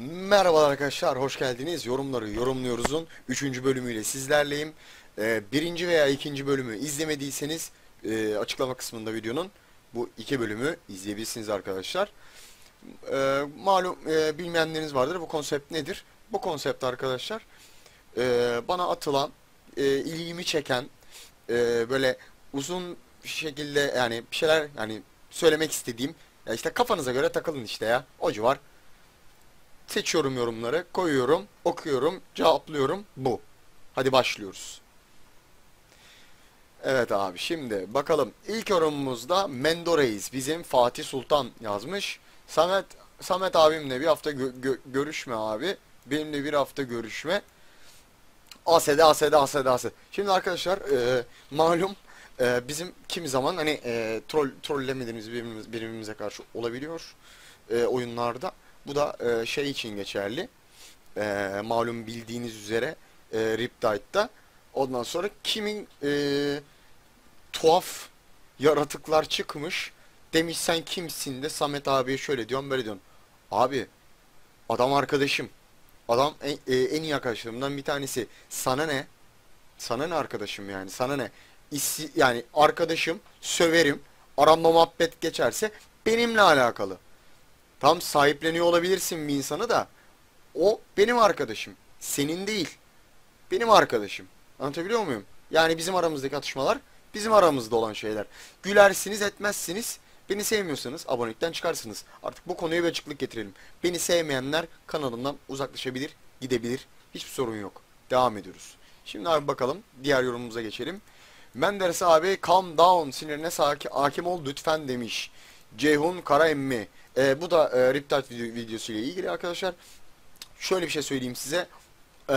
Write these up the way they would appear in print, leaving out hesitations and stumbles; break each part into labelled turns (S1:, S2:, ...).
S1: Merhaba arkadaşlar, hoş geldiniz. Yorumları yorumluyoruz'un 3. bölümüyle sizlerleyim. Birinci veya ikinci bölümü izlemediyseniz açıklama kısmında videonun bu iki bölümü izleyebilirsiniz arkadaşlar. Malum bilmeyenleriniz vardır. Bu konsept nedir? Bu konsept arkadaşlar bana atılan, ilgimi çeken, böyle uzun bir şekilde yani bir şeyler yani söylemek istediğim ya işte kafanıza göre takılın işte ya. O civar. Seçiyorum yorumları, koyuyorum, okuyorum, cevaplıyorum. Bu. Hadi başlıyoruz. Evet abi şimdi bakalım. İlk yorumumuzda Mendo Reis bizim Fatih Sultan yazmış. Samet abimle bir hafta görüşme abi. Benimle bir hafta görüşme. ASD. Şimdi arkadaşlar malum bizim kimi zaman hani trollemediğimiz birbirimize karşı olabiliyor oyunlarda. Bu da şey için geçerli. Malum bildiğiniz üzere Riptide'da. Ondan sonra kimin tuhaf yaratıklar çıkmış. Demiş sen kimsin de Samet abiye şöyle diyorsun böyle diyorsun. Abi adam arkadaşım. Adam en iyi arkadaşlarımdan bir tanesi. Sana ne? Sana ne arkadaşım yani? Sana ne? Yani arkadaşım söverim. Aramda muhabbet geçerse benimle alakalı. Tam sahipleniyor olabilirsin bir insanı da o benim arkadaşım. Senin değil. Benim arkadaşım. Anlatabiliyor muyum? Yani bizim aramızdaki atışmalar bizim aramızda olan şeyler. Gülersiniz etmezsiniz. Beni sevmiyorsanız abonelikten çıkarsınız. Artık bu konuya bir açıklık getirelim. Beni sevmeyenler kanalımdan uzaklaşabilir, gidebilir. Hiçbir sorun yok. Devam ediyoruz. Şimdi abi bakalım diğer yorumumuza geçelim. Menderes abi calm down sinirine hakim ol lütfen demiş. Ceyhun Karaemmi. Bu da Riptide videosu ile ilgili arkadaşlar. Şöyle bir şey söyleyeyim size. Ee,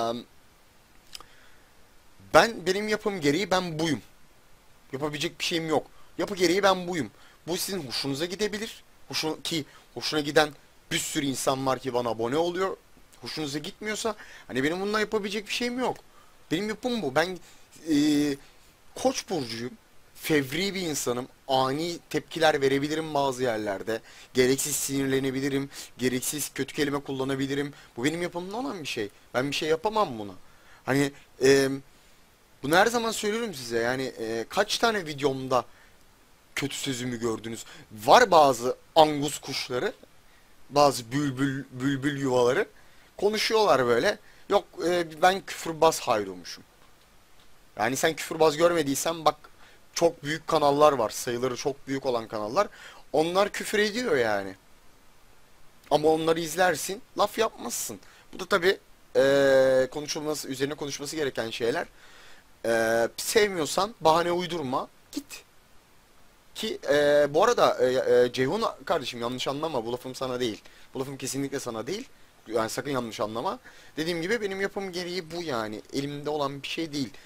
S1: benim yapım gereği ben buyum. Yapabilecek bir şeyim yok. Yapı gereği ben buyum. Bu sizin hoşunuza gidebilir. Hoşuna giden bir sürü insan var ki bana abone oluyor. Hoşunuza gitmiyorsa hani benim bununla yapabilecek bir şeyim yok. Benim yapım bu. Ben e, Koç burcuyum. Fevri bir insanım. Ani tepkiler verebilirim bazı yerlerde. Gereksiz sinirlenebilirim. Gereksiz kötü kelime kullanabilirim. Bu benim yapımda olan bir şey. Ben bir şey yapamam buna. Hani bunu her zaman söylüyorum size. Yani kaç tane videomda kötü sözümü gördünüz. Var bazı angus kuşları, bazı bülbül yuvaları konuşuyorlar böyle. Yok ben küfürbaz hayrolmuşum. Yani sen küfürbaz görmediysen bak çok büyük kanallar var. Sayıları çok büyük olan kanallar. Onlar küfür ediyor yani. Ama onları izlersin, laf yapmazsın. Bu da tabii üzerine konuşması gereken şeyler. Sevmiyorsan bahane uydurma, git. Ki bu arada Ceyhun kardeşim yanlış anlama bu lafım sana değil. Bu lafım kesinlikle sana değil. Yani sakın yanlış anlama. Dediğim gibi benim yapım gereği bu yani. Elimde olan bir şey değil.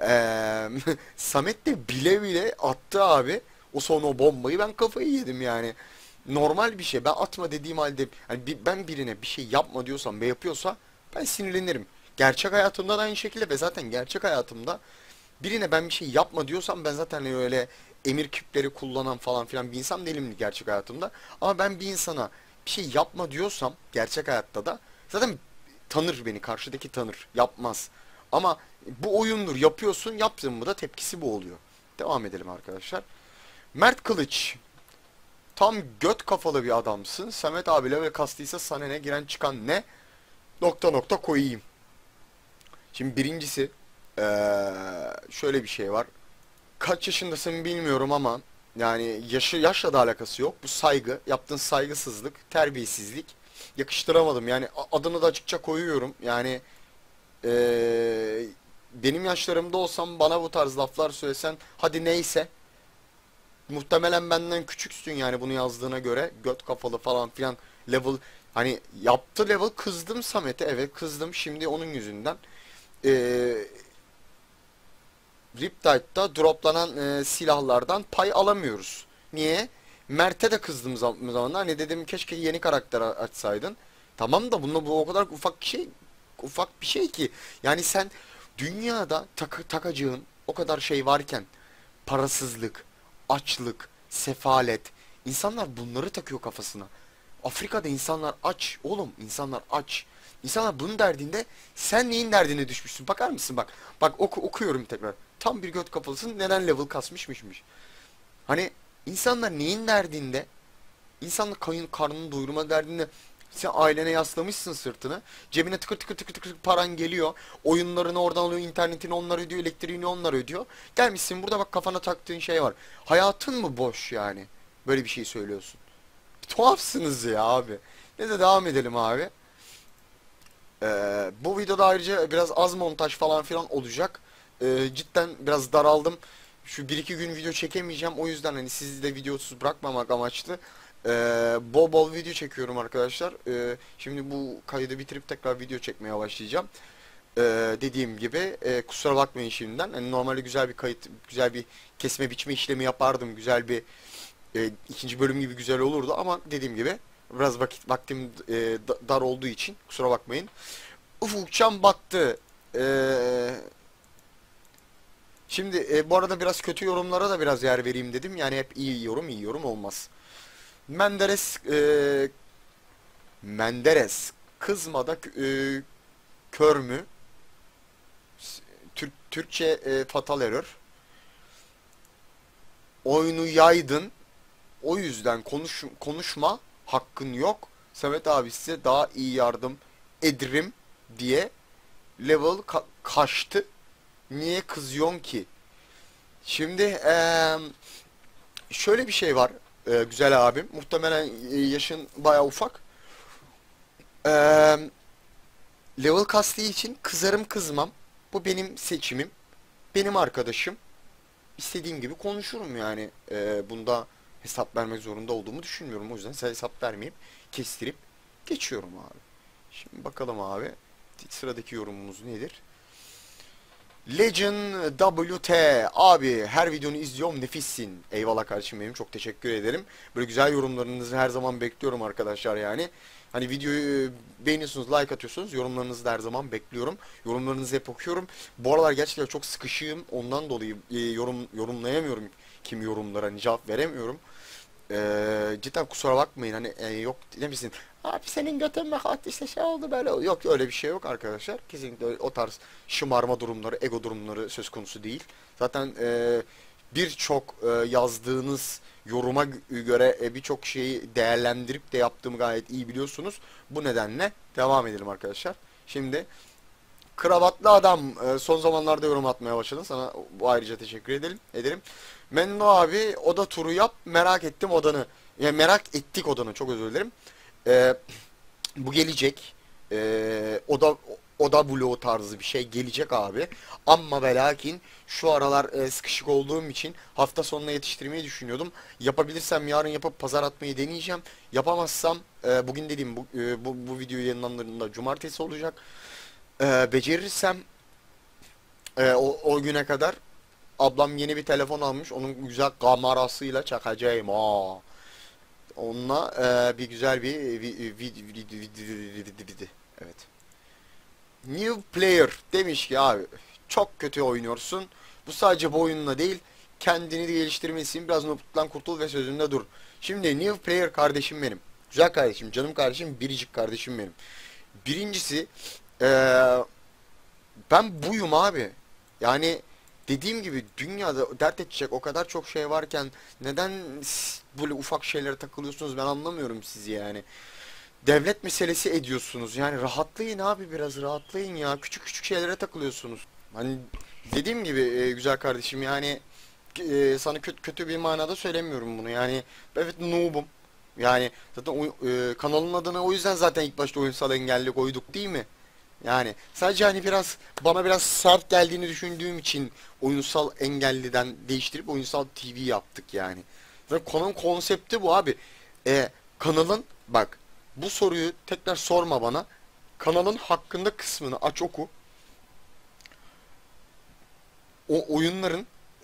S1: Samet de bile bile attı abi. O son o bombayı ben kafayı yedim yani. Normal bir şey. Ben atma dediğim halde hani ben birine bir şey yapma diyorsam ve yapıyorsa ben sinirlenirim. Gerçek hayatımda da aynı şekilde ve zaten gerçek hayatımda birine ben bir şey yapma diyorsam ben zaten öyle emir küpleri kullanan falan filan bir insan değilim gerçek hayatımda. Ama ben bir insana bir şey yapma diyorsam gerçek hayatta da zaten tanır beni, karşıdaki tanır, yapmaz. Ama bu oyundur, yapıyorsun, yaptığın mı da tepkisi bu oluyor. Devam edelim arkadaşlar. Mert Kılıç. Tam göt kafalı bir adamsın. Samet abiyle ve kastıysa sana ne giren çıkan ne? Nokta nokta koyayım. Şimdi birincisi şöyle bir şey var. Kaç yaşındasın bilmiyorum ama yani yaşla da alakası yok. Bu saygı, yaptığın saygısızlık, terbiyesizlik. Yakıştıramadım. Yani adını da açıkça koyuyorum. Yani benim yaşlarımda olsam bana bu tarz laflar söylesen hadi neyse. Muhtemelen benden küçüksün yani bunu yazdığına göre. Göt kafalı falan filan level. Hani yaptı level kızdım Samet'e. Evet kızdım şimdi onun yüzünden. Eee Riptide'da droplanan silahlardan pay alamıyoruz. Niye? Mert'e de kızdığım zamanlar hani dedim keşke yeni karakter açsaydın. Tamam da bu o kadar ufak bir şey ki. Yani sen dünyada takacağın o kadar şey varken parasızlık, açlık, sefalet insanlar bunları takıyor kafasına. Afrika'da insanlar aç oğlum, insanlar aç. İnsanlar bunun derdinde, sen neyin derdine düşmüşsün, bakar mısın? Bak bak, okuyorum tekrar. Tam bir göt kafalısın, neden level kasmışmışmış. Hani insanlar neyin derdinde? İnsanlar karnını doyurma derdinde. Sen ailene yaslamışsın sırtını. Cebine tıkır tıkır tıkır tıkır paran geliyor. Oyunlarını oradan alıyor, internetini onlar ödüyor, elektriğini onlar ödüyor. Gelmişsin burada, bak kafana taktığın şey var. Hayatın mı boş yani? Böyle bir şey söylüyorsun. Tuhafsınız ya abi. Neyse, devam edelim abi. Bu videoda ayrıca biraz az montaj falan filan olacak. Cidden biraz daraldım. Şu bir iki gün video çekemeyeceğim. O yüzden hani sizi de videosuz bırakmamak amaçlı. Bol bol video çekiyorum arkadaşlar. Şimdi bu kaydı bitirip tekrar video çekmeye başlayacağım. Dediğim gibi kusura bakmayın şimdiden. Hani normalde güzel bir kayıt, güzel bir kesme biçme işlemi yapardım. Güzel bir ikinci bölüm gibi güzel olurdu ama dediğim gibi biraz vaktim dar olduğu için kusura bakmayın. Ufukçam battı. Şimdi bu arada biraz kötü yorumlara da biraz yer vereyim dedim. Yani hep iyi yorum olmaz. Menderes Menderes kızmada kör mü? Türkçe fatal error. Oyunu yaydın. O yüzden konuşma hakkın yok. Samet abi size daha iyi yardım ederim diye level kaçtı. Niye kızıyorsun ki? Şimdi şöyle bir şey var güzel abim. Muhtemelen yaşın baya ufak. Eee, level kastığı için kızarım kızmam. Bu benim seçimim. Benim arkadaşım. İstediğim gibi konuşurum yani. Bunda hesap vermek zorunda olduğumu düşünmüyorum. O yüzden size hesap vermeyip kestirip geçiyorum abi. Şimdi bakalım abi. Sıradaki yorumumuz nedir? Legend WT abi, her videonu izliyorum, nefissin. Eyvallah kardeşim benim, çok teşekkür ederim. Böyle güzel yorumlarınızı her zaman bekliyorum arkadaşlar yani. Hani videoyu beğeniyorsunuz, like atıyorsunuz, yorumlarınızı da her zaman bekliyorum. Yorumlarınızı hep okuyorum. Bu aralar gerçekten çok sıkışığım, ondan dolayı yorumlayamıyorum kim yorumlara, hani cevap veremiyorum. Cidden kusura bakmayın, hani yok demişsin. Abi senin götün mü kalktı, işte şey oldu böyle. Yok, öyle bir şey yok arkadaşlar. Kesinlikle o tarz şımarma durumları, ego durumları söz konusu değil. Zaten birçok yazdığınız yoruma göre birçok şeyi değerlendirip de yaptığımı gayet iyi biliyorsunuz. Bu nedenle devam edelim arkadaşlar. Şimdi kravatlı adam son zamanlarda yorum atmaya başladın. Sana bu ayrıca teşekkür ederim. Menno abi, oda turu yap. Merak ettim odanı. Yani merak ettik odanı. Çok özür dilerim. E, bu gelecek. Oda bloğu tarzı bir şey gelecek abi. Ama ve lakin şu aralar sıkışık olduğum için hafta sonuna yetiştirmeyi düşünüyordum. Yapabilirsem yarın yapıp pazar atmayı deneyeceğim. Yapamazsam bugün dediğim bu video yayınlandığında cumartesi olacak. Becerirsem o güne kadar ablam yeni bir telefon almış. Onun güzel kamerasıyla çakacağım. Onunla bir güzel bir evet. New player demiş ki abi, çok kötü oynuyorsun. Bu sadece bu oyunla değil, kendini de geliştirmelisin. Biraz noob'luktan kurtul ve sözünde dur. Şimdi new player kardeşim benim. Güzel kardeşim, canım kardeşim, biricik kardeşim benim. Birincisi eee, ben buyum abi. Yani dediğim gibi dünyada dert edecek o kadar çok şey varken neden böyle ufak şeylere takılıyorsunuz, ben anlamıyorum sizi yani. Devlet meselesi ediyorsunuz. Yani rahatlayın abi, biraz rahatlayın ya. Küçük küçük şeylere takılıyorsunuz. Hani dediğim gibi güzel kardeşim yani sana kötü bir manada söylemiyorum bunu. Yani evet, noob'um. Yani zaten kanalın adını o yüzden zaten ilk başta oyunsal engelli koyduk değil mi? Yani sadece hani bana biraz sert geldiğini düşündüğüm için oyunsal engelliden değiştirip oyunsal TV yaptık yani. Ve konunun konsepti bu abi. Kanalın, bak, bu soruyu tekrar sorma bana. Kanalın hakkında kısmını aç oku. O oyunların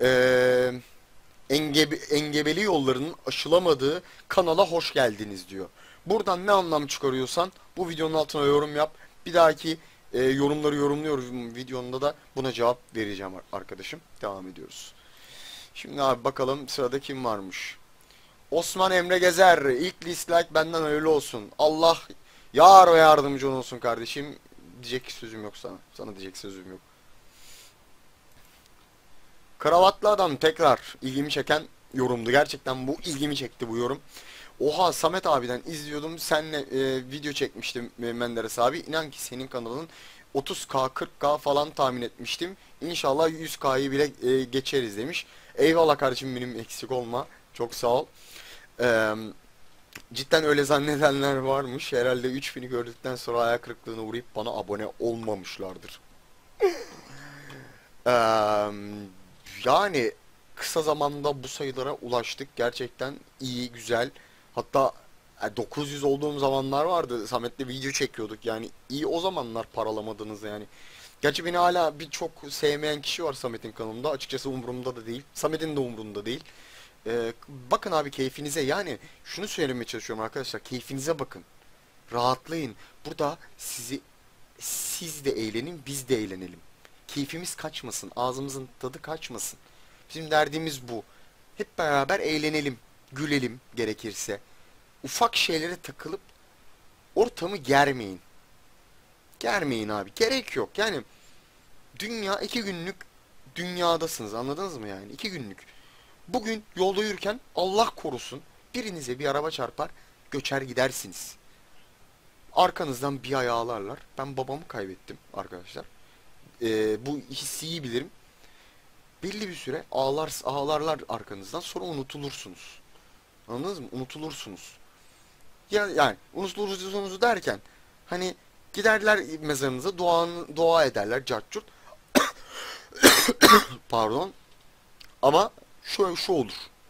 S1: engebeli yollarının aşılamadığı kanala hoş geldiniz diyor. Buradan ne anlam çıkarıyorsan bu videonun altına yorum yap. Bir dahaki yorumları yorumluyoruz videonda da buna cevap vereceğim arkadaşım. Devam ediyoruz. Şimdi abi bakalım sırada kim varmış. Osman Emre Gezer. İlk dislike benden öyle olsun. Allah yar ve yardımcın olsun kardeşim. Diyecek sözüm yok sana. Sana diyecek sözüm yok. Kravatlı adam tekrar ilgimi çeken yorumdu. Gerçekten bu ilgimi çekti bu yorum. Oha, Samet abiden izliyordum. Seninle video çekmiştim Menderes abi. İnan ki senin kanalın 30K 40K falan tahmin etmiştim. İnşallah 100K'yı bile geçeriz demiş. Eyvallah kardeşim benim, eksik olma. Çok sağ ol. Eee Cidden öyle zannedenler varmış. Herhalde 3000'i gördükten sonra ayak kırıklığına uğrayıp bana abone olmamışlardır. Eee, Yani kısa zamanda bu sayılara ulaştık. Gerçekten iyi, güzel. Hatta 900 olduğum zamanlar vardı. Samet'le video çekiyorduk. Yani iyi o zamanlar paralamadınız yani. Gerçi beni hala birçok sevmeyen kişi var Samet'in kanalında. Açıkçası umurumda da değil. Samet'in de umurunda değil. Bakın abi keyfinize, yani şunu söylemeye çalışıyorum arkadaşlar, keyfinize bakın, rahatlayın. Burada siz de eğlenin, biz de eğlenelim. Keyfimiz kaçmasın, ağzımızın tadı kaçmasın. Bizim derdimiz bu. Hep beraber eğlenelim, gülelim gerekirse. Ufak şeylere takılıp ortamı germeyin. Germeyin abi, gerek yok. Yani dünya 2 günlük dünyadasınız, anladınız mı yani? 2 günlük. Bugün yolda yürürken Allah korusun birinize bir araba çarpar, göçer gidersiniz. Arkanızdan bir ay ağlarlar. Ben babamı kaybettim arkadaşlar. Bu hissi iyi bilirim. Belli bir süre ağlarlar arkanızdan, sonra unutulursunuz. Anladınız mı? Unutulursunuz. Yani unutulursunuz derken hani giderler mezarınıza, dua ederler cart curt. Pardon. Ama şu olur.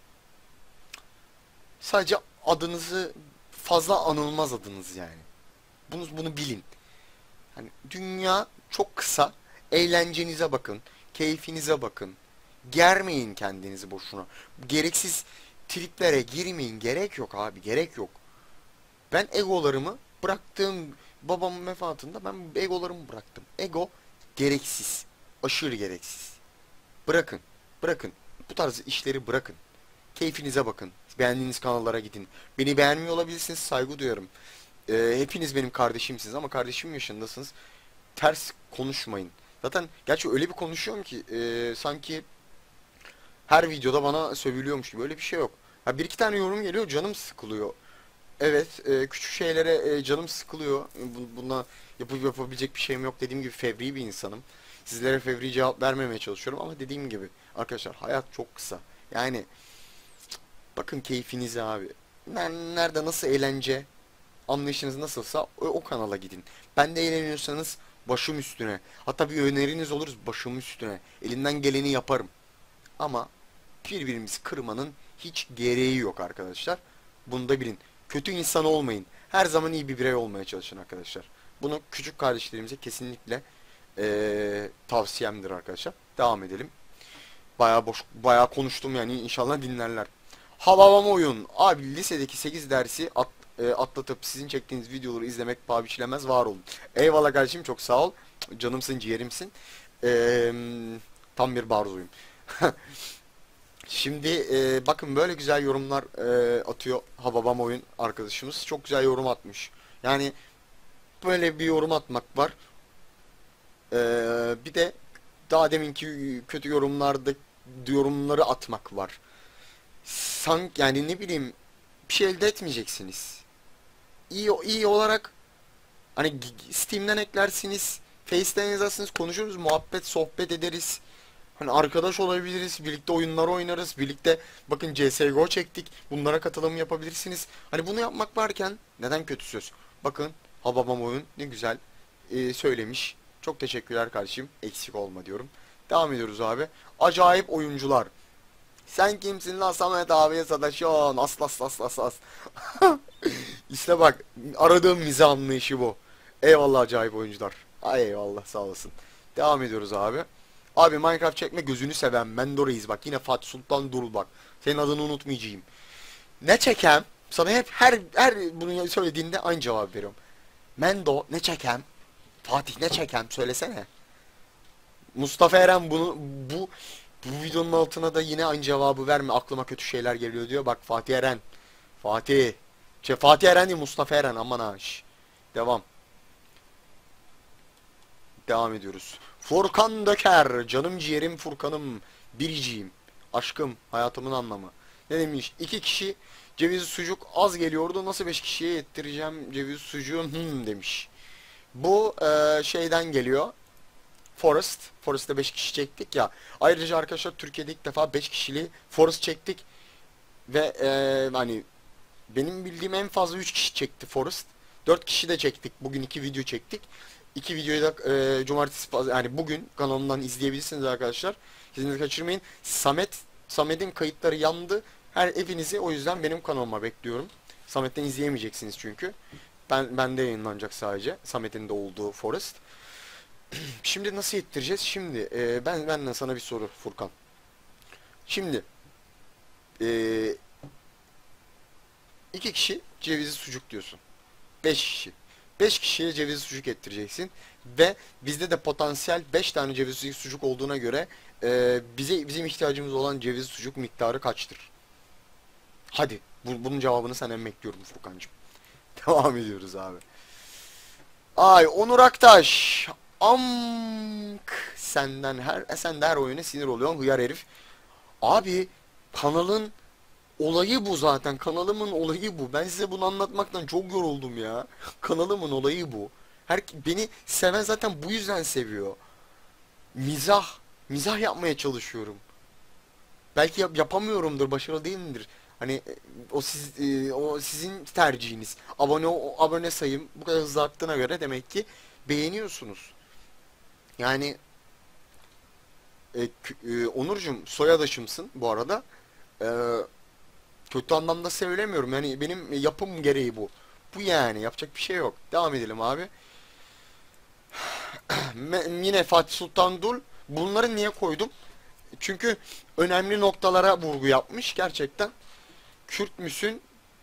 S1: Sadece adınızı, fazla anılmaz adınız yani. Bunu bilin. Hani dünya çok kısa. Eğlencenize bakın. Keyfinize bakın. Germeyin kendinizi boşuna. Gereksiz triplere girmeyin. Gerek yok abi. Gerek yok. Ben egolarımı bıraktığım, babamın vefatında ben egolarımı bıraktım. Ego gereksiz. Aşırı gereksiz. Bırakın. Bırakın. Bu tarz işleri bırakın. Keyfinize bakın. Beğendiğiniz kanallara gidin. Beni beğenmiyor olabilirsiniz. Saygı duyarım. Hepiniz benim kardeşimsiniz ama kardeşim yaşındasınız. Ters konuşmayın. Zaten gerçi öyle bir konuşuyorum ki sanki her videoda bana sövülüyormuş gibi. Öyle bir şey yok. Ha, bir iki tane yorum geliyor, canım sıkılıyor. Evet, küçük şeylere canım sıkılıyor. Buna yapabilecek bir şeyim yok. Dediğim gibi fevri bir insanım. Sizlere fevri cevap vermemeye çalışıyorum ama dediğim gibi arkadaşlar, hayat çok kısa. Yani bakın keyfinize abi. Nerede nasıl eğlence anlayışınız nasılsa o kanala gidin. Ben de eğleniyorsanız başım üstüne. Hatta bir öneriniz olur, başım üstüne. Elimden geleni yaparım. Ama birbirimizi kırmanın hiç gereği yok arkadaşlar. Bunu da bilin. Kötü insan olmayın. Her zaman iyi bir birey olmaya çalışın arkadaşlar. Bunu küçük kardeşlerimize kesinlikle tavsiyemdir arkadaşlar. Devam edelim. Bayağı konuştum yani, inşallah dinlerler. Havalam oyun. Abi lisedeki 8 dersi atlatıp sizin çektiğiniz videoları izlemek paha biçilemez, var olun. Eyvallah kardeşim, çok sağ ol. Canımsın, ciğerimsin. Eee, Tam bir barzuyum. Şimdi bakın böyle güzel yorumlar atıyor Hababam oyun arkadaşımız. Çok güzel yorum atmış. Yani böyle bir yorum atmak var. Bir de daha deminki kötü yorumları atmak var. Yani ne bileyim, bir şey elde etmeyeceksiniz. İyi olarak hani Steam'den eklersiniz, Face'ten yazarsınız, konuşuruz, muhabbet, sohbet ederiz. Hani arkadaş olabiliriz, birlikte oyunlar oynarız, birlikte bakın CSGO çektik, bunlara katılım yapabilirsiniz. Hani bunu yapmak varken neden kötü söz? Bakın Hababam oyun ne güzel söylemiş. Çok teşekkürler kardeşim, eksik olma diyorum. Devam ediyoruz abi. Acayip oyuncular. Sen kimsin lan Samet abiye sataşıyorsun? As. İşte bak, aradığım mizah anlayışı bu. Eyvallah acayip oyuncular. Ay eyvallah, sağ olasın. Devam ediyoruz abi. Abi Minecraft çekme, gözünü seven Mendoreyiz, bak yine Fatih Sultan Durul bak. Senin adını unutmayacağım. Ne çekem? Sana hep her bunu söylediğinde aynı cevap veriyorum. Mendo ne çekem? Fatih ne çekem? Söylesene. Mustafa Eren bu Bu videonun altına da yine aynı cevabı verme. Aklıma kötü şeyler geliyor diyor. Bak Fatih Eren. Fatih. Fatih Eren değil, Mustafa Eren. Aman ha. Devam. Devam ediyoruz. Furkan Döker. Canım ciğerim Furkan'ım. Biriciğim. Aşkım. Hayatımın anlamı. Ne demiş? İki kişi ceviz sucuk az geliyordu. Nasıl beş kişiye yettireceğim ceviz sucuğu? Demiş. Bu şeyden geliyor. Forest. Forest'te 5 kişi çektik ya. Ayrıca arkadaşlar Türkiye'de ilk defa 5 kişili Forest çektik. Ve hani benim bildiğim en fazla 3 kişi çekti Forest. 4 kişi de çektik. Bugün 2 video çektik. 2 videoyu da cumartesi yani bugün kanalımdan izleyebilirsiniz arkadaşlar. Kesinlikle kaçırmayın. Samet'in kayıtları yandı. Her evinizi o yüzden benim kanalıma bekliyorum. Samet'ten izleyemeyeceksiniz çünkü. Bende yayınlanacak sadece. Samet'in de olduğu Forest. Şimdi nasıl yettireceğiz? Şimdi benden sana bir soru Furkan. Şimdi e, iki kişi cevizli sucuk diyorsun. 5 kişi. 5 kişiye cevizli sucuk ettireceksin. Ve bizde de potansiyel 5 tane cevizli sucuk olduğuna göre bizim ihtiyacımız olan cevizli sucuk miktarı kaçtır? Hadi. Bunun cevabını senden bekliyorum Furkancığım. Devam ediyoruz abi. Ay Onur Aktaş. Sen de her oyuna sinir oluyorsun hıyar herif. Abi kanalın olayı bu zaten. Kanalımın olayı bu. Ben size bunu anlatmaktan çok yoruldum ya. Kanalımın olayı bu. Beni seven zaten bu yüzden seviyor. Mizah. Mizah yapmaya çalışıyorum. Belki yapamıyorumdur, başarılı değilimdir. Hani o sizin tercihiniz. Abone sayım bu kadar hızlı arttığına göre demek ki beğeniyorsunuz. Yani Onurcuğum soyadaşımsın bu arada. E, Kötü anlamda söylemiyorum. Yani benim yapım gereği bu. Bu yani yapacak bir şey yok. Devam edelim abi. Yine Fatih Sultan Dul. Bunları niye koydum? Çünkü önemli noktalara vurgu yapmış gerçekten. Kürt müsün?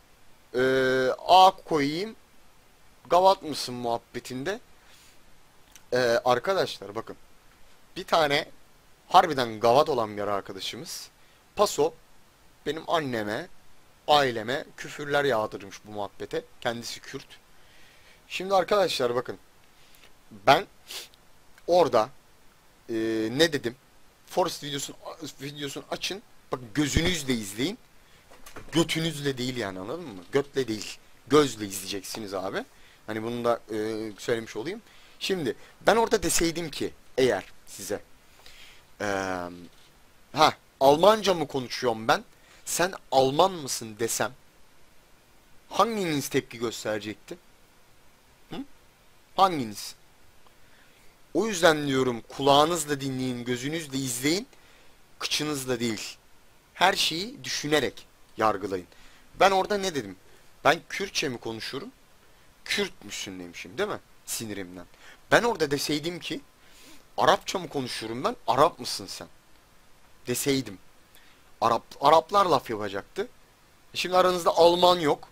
S1: A koyayım. Gavat mısın muhabbetinde. Arkadaşlar bakın. Bir tane harbiden gavat olan bir arkadaşımız. Paso benim anneme, aileme küfürler yağdırmış bu muhabbete. Kendisi Kürt. Şimdi arkadaşlar bakın. Ben orada ne dedim? Forest videosunu açın. Bakın gözünüzle izleyin. Götünüzle değil yani, anladın mı? Götle değil. Gözle izleyeceksiniz abi. Hani bunu da söylemiş olayım. Şimdi ben orada deseydim ki eğer size eee, Almanca mı konuşuyorum ben? Sen Alman mısın desem hanginiz tepki gösterecekti? Hı? Hanginiz? O yüzden diyorum kulağınızla dinleyin, gözünüzle izleyin, kıçınızla değil. Her şeyi düşünerek yargılayın. Ben orada ne dedim? Ben Kürtçe mi konuşuyorum? Kürt müsün demişim değil mi? Sinirimden. Ben orada deseydim ki Arapça mı konuşuyorum ben? Arap mısın sen? Deseydim. Araplar laf yapacaktı. Şimdi aranızda Alman yok.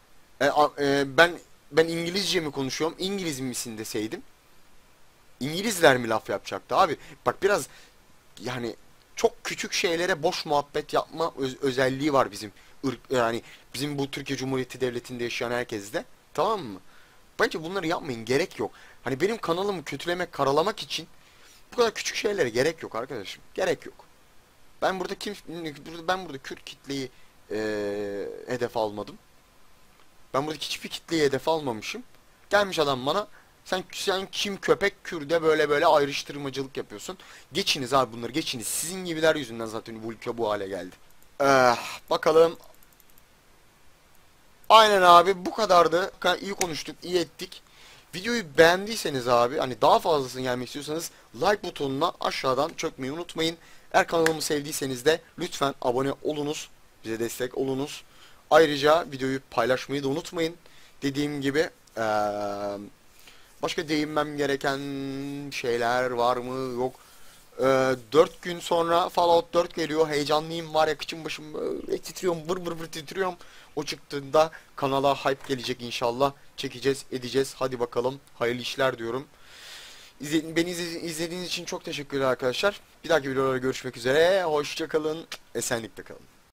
S1: Ben İngilizce mi konuşuyorum? İngiliz misin deseydim. İngilizler mi laf yapacaktı abi? Bak biraz yani çok küçük şeylere boş muhabbet yapma özelliği var bizim yani bizim bu Türkiye Cumhuriyeti Devleti'nde yaşayan herkeste. Tamam mı? Bence bunları yapmayın, gerek yok. Hani benim kanalımı kötülemek, karalamak için bu kadar küçük şeylere gerek yok arkadaşım. Gerek yok. Ben burada Kürt kitleyi hedef almadım. Ben burada hiçbir kitleyi hedef almamışım. Gelmiş adam bana sen kim köpek Kürde böyle ayrıştırmacılık yapıyorsun. Geçiniz abi, bunları geçiniz. Sizin gibiler yüzünden zaten bu ülke bu hale geldi. Bakalım. Aynen abi, bu kadardı. İyi konuştuk, iyi ettik. Videoyu beğendiyseniz abi, hani daha fazlasını gelmek istiyorsanız like butonuna aşağıdan çökmeyi unutmayın. Eğer kanalımı sevdiyseniz de lütfen abone olunuz. Bize destek olunuz. Ayrıca videoyu paylaşmayı da unutmayın. Dediğim gibi başka değinmem gereken şeyler var mı? Yok. 4 gün sonra Fallout 4 geliyor. Heyecanlıyım var ya, kıçım başım böyle titriyorum. Vır vır vır titriyorum. O çıktığında kanala hype gelecek inşallah. Çekeceğiz, edeceğiz. Hadi bakalım. Hayırlı işler diyorum. Beni izlediğiniz için çok teşekkürler arkadaşlar. Bir dahaki videolarda görüşmek üzere. Hoşça kalın. Esenlikle kalın.